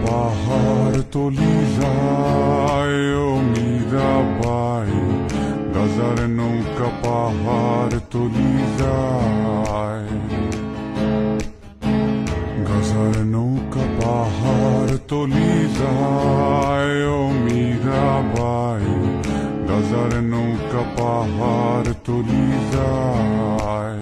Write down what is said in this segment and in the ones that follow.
পাহাড় তলি যায় ও মীরাবাই, গাজার নৌকা পাহাড় তলি যায়। গাজার নৌকা পাহাড় তলি যায় ও মীরাবাই, গাজার নৌকা পাহাড় তলি যায়।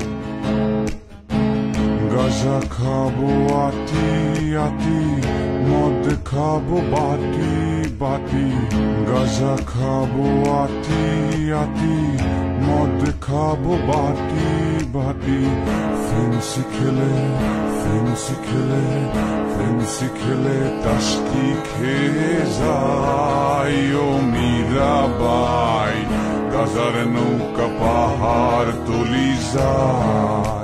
গাজা খাবো আটি আটি, মদ খাবো বাটি বাটি। গাজা খাবো আটি আটি, মদ খাবো বাটি বাটি। ফেন্সি খেলে ফেন্সি খেলে ফেন্সি খেলে টাস্কি খেয়ে যাই ও মীরাবাই, গাজার নৌকা পাহাড় তলি যায়।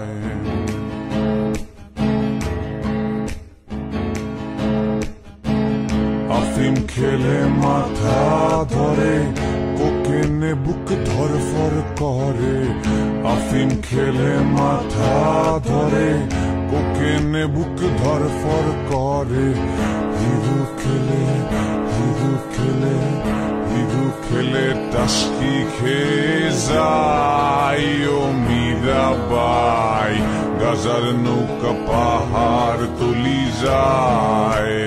আফিম খেলে মাথা ধরে, কোকেনে বুক ধরফর করে। আফিম খেলে মাথা ধরে, কোকেনে বুক ধরফর করে। হিরু খেলে হিরু খেলে হিরু খেলে টাস্কি খেয়ে যাই ও মীরাবাই, গাজার নৌকা পাহাড় তলি যায়।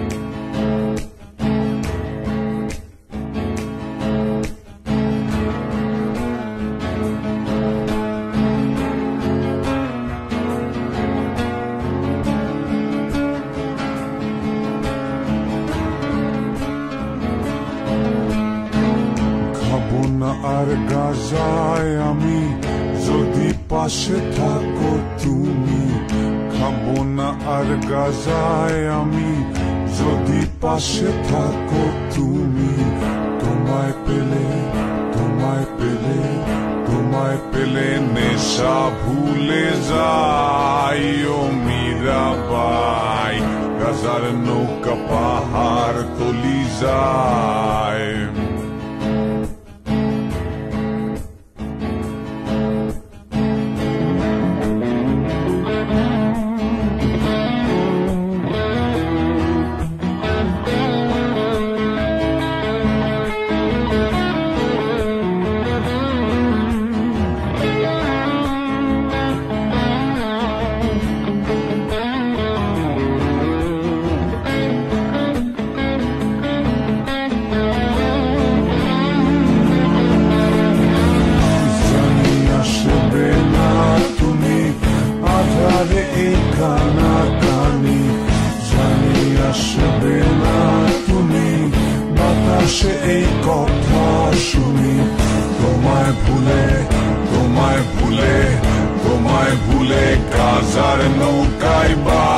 খাবো না আর গাজায় আমি, যদি পাশে থাকো তুমি। খাবো না আর গাজায় আমি, যদি পাশে থাকো তুমি। তোমায় পেলে তোমায় পেলে তোমায় পেলে নেশা ভুলে যাই ও মীরাবাই, গাজার নৌকা পাহাড় তলি যায়। কানাকানি জানি আসবে না তুমি, বাতাসে এই কথা শুনি। তোমায় ভুলে তোমায় ভুলে তোমায় ভুলে গাজার নৌকায় বা